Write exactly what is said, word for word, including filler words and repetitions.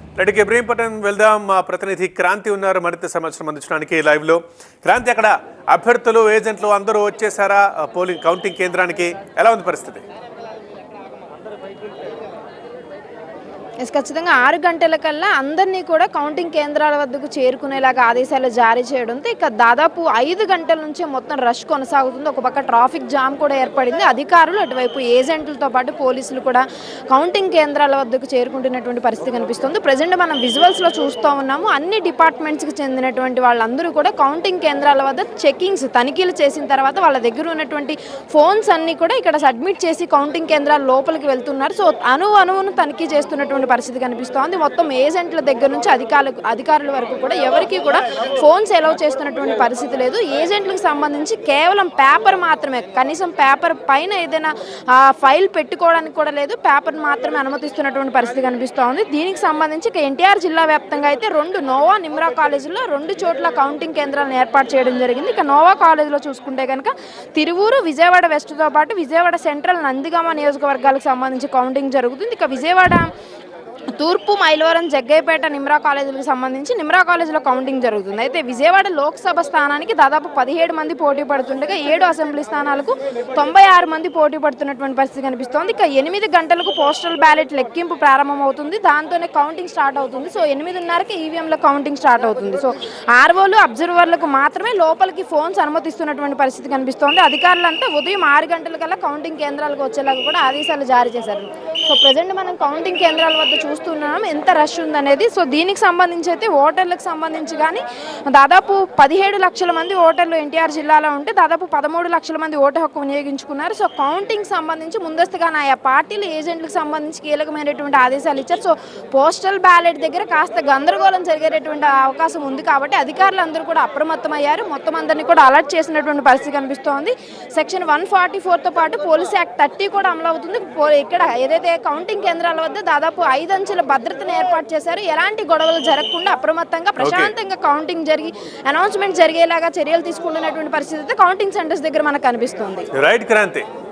రెడ్డికి ఇబ్రహీంపట్నం వెళ్దాం. మా ప్రతినిధి క్రాంతి ఉన్నారు మరింత సమాచారం అందించడానికి లైవ్ లో. క్రాంతి, అక్కడ అభ్యర్థులు ఏజెంట్లు అందరూ వచ్చేసారా పోలింగ్ కౌంటింగ్ కేంద్రానికి? ఎలా ఉంది పరిస్థితి? ఖచ్చితంగా ఆరు గంటల కల్లా అందరినీ కూడా కౌంటింగ్ కేంద్రాల వద్దకు చేరుకునేలాగా ఆదేశాలు జారీ చేయడంతో ఇక దాదాపు ఐదు గంటల నుంచి మొత్తం రష్ కొనసాగుతుంది. ఒక పక్క ట్రాఫిక్ జామ్ కూడా ఏర్పడింది. అధికారులు అటువైపు ఏజెంట్లతో పాటు పోలీసులు కూడా కౌంటింగ్ కేంద్రాల వద్దకు చేరుకుంటున్నటువంటి పరిస్థితి కనిపిస్తుంది. ప్రజెంట్ మనం విజువల్స్లో చూస్తూ ఉన్నాము. అన్ని డిపార్ట్మెంట్స్కి చెందినటువంటి వాళ్ళందరూ కూడా కౌంటింగ్ కేంద్రాల వద్ద చెకింగ్స్ తనిఖీలు చేసిన తర్వాత వాళ్ళ దగ్గర ఉన్నటువంటి ఫోన్స్ అన్ని కూడా ఇక్కడ సబ్మిట్ చేసి కౌంటింగ్ కేంద్రాల లోపలికి వెళ్తున్నారు. సో అణు అణువును తనిఖీ చేస్తున్నటువంటి పరిస్థితి కనిపిస్తోంది. మొత్తం ఏజెంట్ల దగ్గర నుంచి అధికారులు అధికారుల వరకు కూడా ఎవరికి కూడా ఫోన్స్ అలౌ చేస్తున్నటువంటి పరిస్థితి లేదు. ఏజెంట్లకు సంబంధించి కేవలం పేపర్ మాత్రమే, కనీసం పేపర్ పైన ఏదైనా ఫైల్ పెట్టుకోవడానికి కూడా లేదు, పేపర్ మాత్రమే అనుమతిస్తున్నటువంటి పరిస్థితి కనిపిస్తోంది. దీనికి సంబంధించి ఎన్టీఆర్ జిల్లా వ్యాప్తంగా అయితే రెండు నోవా నిమ్రా కాలేజీలో రెండు చోట్ల కౌంటింగ్ కేంద్రాలను ఏర్పాటు చేయడం జరిగింది. ఇక నోవా కాలేజీలో చూసుకుంటే కనుక తిరువూరు, విజయవాడ వెస్ట్తో పాటు విజయవాడ సెంట్రల్, నందిగామ నియోజకవర్గాలకు సంబంధించి కౌంటింగ్ జరుగుతుంది. ఇక విజయవాడ తూర్పు, మైలవరం, జగ్గయ్యపేట నిమ్రా కాలేజీలకు సంబంధించి నిమ్రా కాలేజీలో కౌంటింగ్ జరుగుతుంది. అయితే విజయవాడ లోక్సభ స్థానానికి దాదాపు పదిహేడు మంది పోటీ పడుతుండగా ఏడు అసెంబ్లీ స్థానాలకు తొంభై ఆరు మంది పోటీ పడుతున్నటువంటి పరిస్థితి కనిపిస్తోంది. ఇక ఎనిమిది గంటలకు పోస్టల్ బ్యాలెట్ లెక్కింపు ప్రారంభమవుతుంది. దాంతోనే కౌంటింగ్ స్టార్ట్ అవుతుంది. సో ఎనిమిదిన్నరకి ఈవీఎంల కౌంటింగ్ స్టార్ట్ అవుతుంది. సో ఆర్ఓలు, అబ్జర్వర్లకు మాత్రమే లోపలికి ఫోన్స్ అనుమతిస్తున్నటువంటి పరిస్థితి కనిపిస్తోంది. అధికారులంతా ఉదయం ఆరు గంటల కల్లా కౌంటింగ్ కేంద్రాలకు వచ్చేలాగా కూడా ఆదేశాలు జారీ చేశారు. సో ప్రజెంట్ మనం కౌంటింగ్ కేంద్రాల వద్ద చూస్తున్నాం ఎంత రష్ ఉందనేది. సో దీనికి సంబంధించి అయితే ఓటర్లకు సంబంధించి కానీ దాదాపు పదిహేడు లక్షల మంది ఓటర్లు ఎన్టీఆర్ జిల్లాలో ఉంటే దాదాపు పదమూడు లక్షల మంది ఓటు హక్కు వినియోగించుకున్నారు. సో కౌంటింగ్ సంబంధించి ముందస్తుగా ఆయా పార్టీలు ఏజెంట్లకు సంబంధించి కీలకమైనటువంటి ఆదేశాలు ఇచ్చారు. సో పోస్టల్ బ్యాలెట్ దగ్గర కాస్త గందరగోళం జరిగేటటువంటి అవకాశం ఉంది కాబట్టి అధికారులు అందరూ కూడా అప్రమత్తమయ్యారు. మొత్తం అందరినీ కూడా అలర్ట్ చేసినటువంటి పరిస్థితి కనిపిస్తోంది. సెక్షన్ వన్ ఫార్టీ ఫోర్తో పాటు పోలీస్ యాక్ట్ థర్టీ కూడా అమలు అవుతుంది. ఇక్కడ ఏదైతే కౌంటింగ్ కేంద్రాల వద్ద దాదాపు ఐదు అంచెల భద్రతను ఏర్పాటు చేశారు. ఎలాంటి గొడవలు జరగకుండా అప్రమత్తంగా ప్రశాంతంగా కౌంటింగ్ జరిగి అనౌన్స్మెంట్ జరిగేలాగా చర్యలు తీసుకుంటున్నటువంటి పరిస్థితి కౌంటింగ్ సెంటర్స్ దగ్గర మనకు కనిపిస్తుంది. రైట్ క్రాంతి.